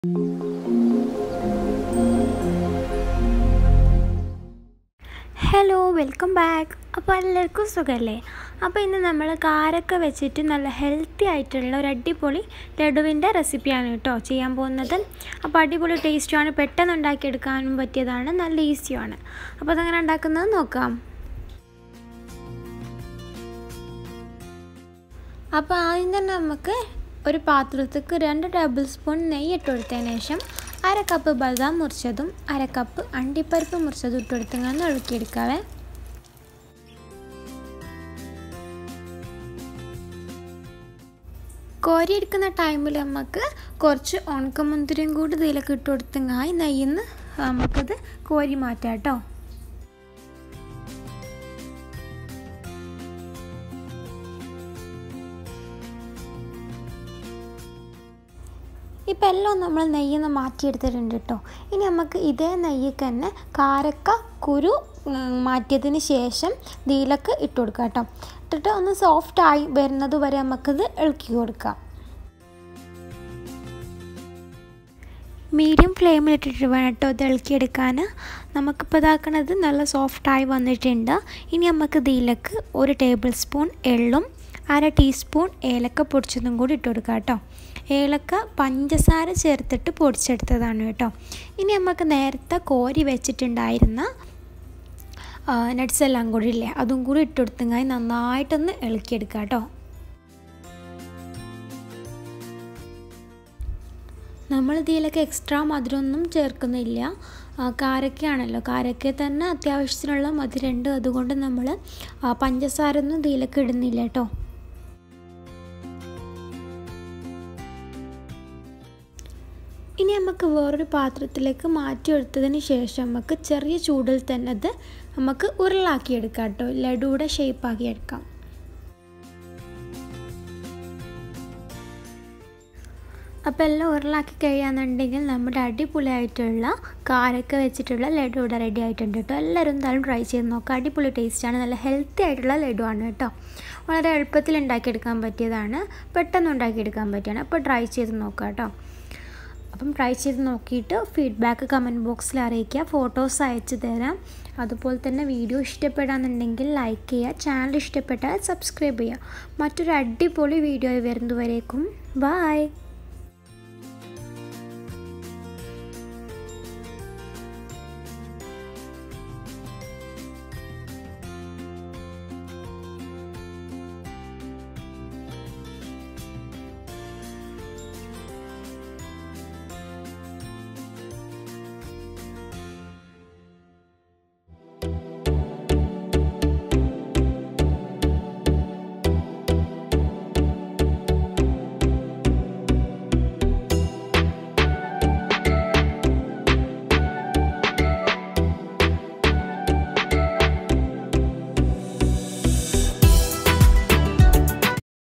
Hello welcome back. അപ്പോൾ എല്ലാവർക്കും സുഖമല്ലേ? അപ്പോൾ ഇന്ന് നമ്മൾ കാരക്ക വെച്ചിട്ട് നല്ല ഹെൽത്തി ആയിട്ടുള്ള ഒരു അടിപൊളി ലഡുവിൻ്റെ റെസിപ്പിയാണ് കേട്ടോ ചെയ്യാൻ പോകുന്നത്. അപ്പോൾ അടിപൊളി ടേസ്റ്റുമാണ്, പെട്ടെന്ന് ഉണ്ടാക്കിയെടുക്കാനും പറ്റിയതാണ്, നല്ല ഈസിയാണ്. അപ്പോൾ അതങ്ങനെ ഉണ്ടാക്കുന്നത് നോക്കാം. അപ്പോൾ ആദ്യം തന്നെ നമുക്ക് ഒരു പാത്രത്തേക്ക് 2 ടേബിൾ സ്പൂൺ നെയ്യ് ഇട്ട് കൊടുത്തതിന് ശേഷം 1/2 കപ്പ് ബദാം മുറിച്ചതും 1/2 കപ്പ് അണ്ടിപ്പരിപ്പ് മുറിച്ചതും ഇട്ട് കൊടുത്തങ്ങ് ഇളക്കിയെടുക്കാവേ. കോരിയെടുക്കുന്ന ടൈമിൽ നമുക്ക് കുറച്ച് ഉണക്കമുന്തിരിയും കൂടി ഇതിലേക്ക് ഇട്ട് കൊടുത്തങ്ങായി നെയ്യിന്ന് നമുക്കത് കോരി മാറ്റാം കേട്ടോ. ഇപ്പം എല്ലാം നമ്മൾ നെയ്യിൽ നിന്ന് മാറ്റിയെടുത്തിട്ടുണ്ട് കേട്ടോ. ഇനി നമുക്ക് ഇതേ നെയ്യിൽ തന്നെ കാരക്ക കുരു മാറ്റിയതിന് ശേഷം ഇതിലേക്ക് ഇട്ട് കൊടുക്കാം കേട്ടോ. ഇട്ടിട്ട് ഒന്ന് സോഫ്റ്റായി വരുന്നത് വരെ നമുക്കിത് ഇളക്കി കൊടുക്കാം. മീഡിയം ഫ്ലെയിമിലിട്ടിട്ട് വേണം കേട്ടോ ഇത് ഇളക്കിയെടുക്കാൻ. നമുക്കിപ്പോൾ ഇതാക്കണത് നല്ല സോഫ്റ്റായി വന്നിട്ടുണ്ട്. ഇനി നമുക്ക് ഇതിലേക്ക് 1 ടേബിൾ സ്പൂൺ എള്ളും 1/2 ടീസ്പൂൺ ഏലക്ക പൊടിച്ചതും കൂടി ഇട്ട് കൊടുക്കാം കേട്ടോ. ഏലക്ക പഞ്ചസാര ചേർത്തിട്ട് പൊടിച്ചെടുത്തതാണ് കേട്ടോ. ഇനി നമുക്ക് നേരത്തെ കോരി വെച്ചിട്ടുണ്ടായിരുന്ന നട്ട്സ് എല്ലാം കൂടി ഇല്ലേ, അതും കൂടി ഇട്ട് കൊടുത്തെങ്കിൽ നന്നായിട്ടൊന്ന് ഇളക്കിയെടുക്കാം കേട്ടോ. നമ്മൾ ഇതിലേക്ക് എക്സ്ട്രാ മധുരമൊന്നും ചേർക്കുന്നില്ല. കാരക്കയാണല്ലോ, കാരക്ക തന്നെ അത്യാവശ്യത്തിനുള്ള മധുരമുണ്ട്. അതുകൊണ്ട് നമ്മൾ പഞ്ചസാര ഒന്നും ഇതിലേക്ക് ഇടുന്നില്ല കേട്ടോ. ഇനി നമുക്ക് വേറൊരു പാത്രത്തിലേക്ക് മാറ്റിയെടുത്തതിന് ശേഷം നമുക്ക് ചെറിയ ചൂടിൽ തന്നെ അത് നമുക്ക് ഉരുളാക്കിയെടുക്കാം കേട്ടോ. ലഡുവിടെ ഷേപ്പാക്കിയെടുക്കാം. അപ്പോൾ എല്ലാം ഉരുളാക്കി കഴിയാന്നുണ്ടെങ്കിൽ നമ്മുടെ അടിപൊളിയായിട്ടുള്ള കാരക്ക വെച്ചിട്ടുള്ള ലഡു ഇവിടെ റെഡി ആയിട്ടുണ്ട് കേട്ടോ. എല്ലാവരും എന്തായാലും ട്രൈ ചെയ്ത് നോക്കാം. അടിപൊളി ടേസ്റ്റാണ്, നല്ല ഹെൽത്തി ആയിട്ടുള്ള ലഡു ആണ് കേട്ടോ. വളരെ എളുപ്പത്തിൽ ഉണ്ടാക്കിയെടുക്കാൻ പറ്റിയതാണ്, പെട്ടെന്ന് ഉണ്ടാക്കിയെടുക്കാൻ പറ്റിയാണ്. അപ്പോൾ ട്രൈ ചെയ്ത് നോക്കാം കേട്ടോ. അപ്പം ട്രൈ ചെയ്ത് നോക്കിയിട്ട് ഫീഡ്ബാക്ക് കമൻറ്റ് ബോക്സിൽ അറിയിക്കുക, ഫോട്ടോസ് അയച്ചു തരാം. അതുപോലെ തന്നെ വീഡിയോ ഇഷ്ടപ്പെടാന്നുണ്ടെങ്കിൽ ലൈക്ക് ചെയ്യുക, ചാനൽ ഇഷ്ടപ്പെട്ടാൽ സബ്സ്ക്രൈബ് ചെയ്യുക. മറ്റൊരു അടിപൊളി വീഡിയോ വരുന്നതുവരേക്കും ബൈ.